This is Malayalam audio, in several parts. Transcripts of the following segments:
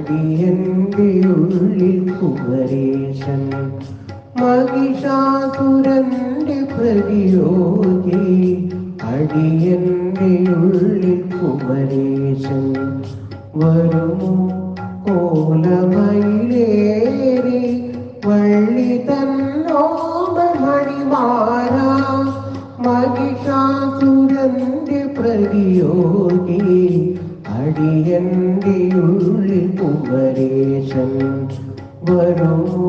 അടിയന്റെ ഉള്ളിൽ കുമരേശൻ മഹിഷാസുരന്റെ പ്രതിയോഗി അടിയന്റെ ഉള്ളിൽ കുമരേശൻ വരുമോ കോലമയിലേറി വള്ളി തന്നോമണിമാര മഹിഷാസുരന്റെ പ്രതിയോഗി അടിയന്റെ ഉള്ളിൽ കുമരേശൻ വരുമോ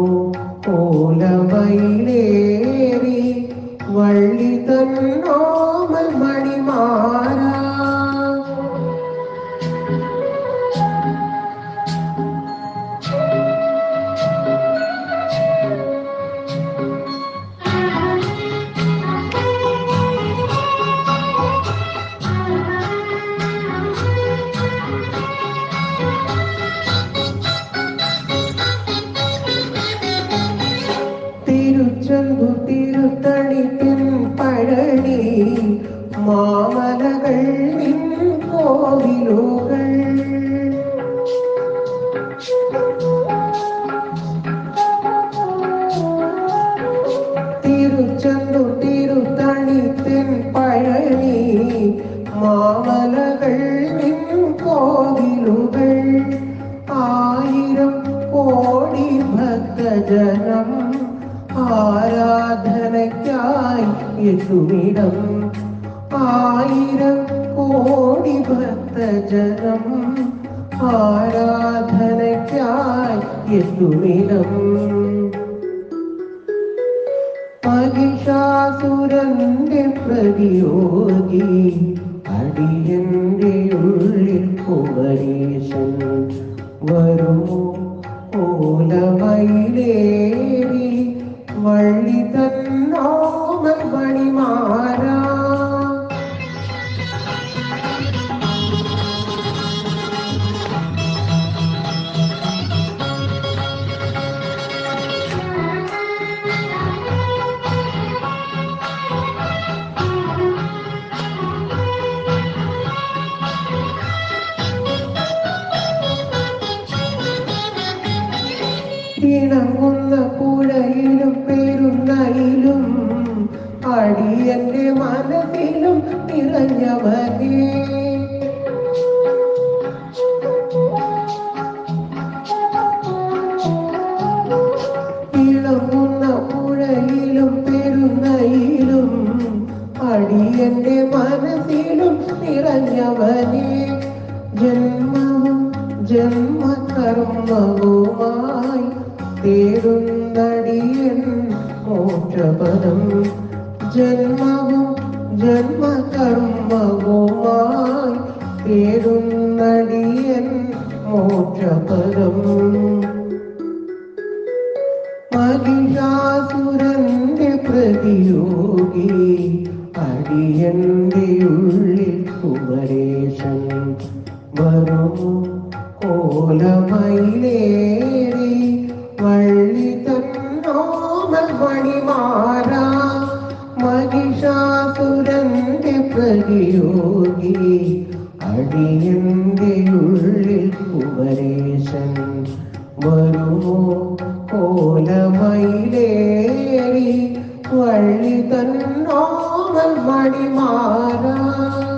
കോലമയിലേറി വള്ളി തന്നോമണിമാര തിരുച്ചെന്തു തിരുത്തണിക്കൻ പഴനി മാമലകൾ നിൻ കോവിലുകൾ തിരുച്ചെന്തു തിരുത്തണിക്കൻ പഴനി മാമലകൾ നിൻ കോവിലുകൾ ആയിരം കോടി ഭക്തജനം ആരാധനയ്ക്കായി എത്തുമിടം ആയിരം കോടി ഭക്തജനം ആരാധനയ്ക്കായി എത്തുമിടം മഹിഷാസുരന്റെ പ്രതിയോഗി അടിയന്റെ ഉള്ളിൽ കുമരേശൻ വരുമോ കോലമയിലേറി വള്ളി തന്നോമണിമാര ഇണങ്ങുന്ന പുഴയിലും പെരുന്നയിലും അടിയന്റെ മനസ്സിലും നിറഞ്ഞവനേ ഇണങ്ങുന്ന പുഴയിലും പെരുന്നയിലും അടിയന്റെ മനസ്സിലും നിറഞ്ഞവനേ ജന്മവും ജന്മകർമ്മവുമായി തേടുന്നടിയൻ മോക്ഷപദം ജന്മവും ജന്മകർമ്മവുമായി തേടുന്നടിയൻ മോക്ഷപദം മഹിഷാസുരന്റെ പ്രതിയോഗി അടിയന്റെ ഉള്ളിൽ കുമരേശൻ വരുമോ കോലമയിലേറി വള്ളി തന്നോമണിമാര മഹിഷാസുരന്റെ പ്രതിയോഗി അടിയന്റെ ഉള്ളിൽ കുമരേശൻ വരുമോ കോലമയിലേറി വള്ളി തന്നോമണിമാര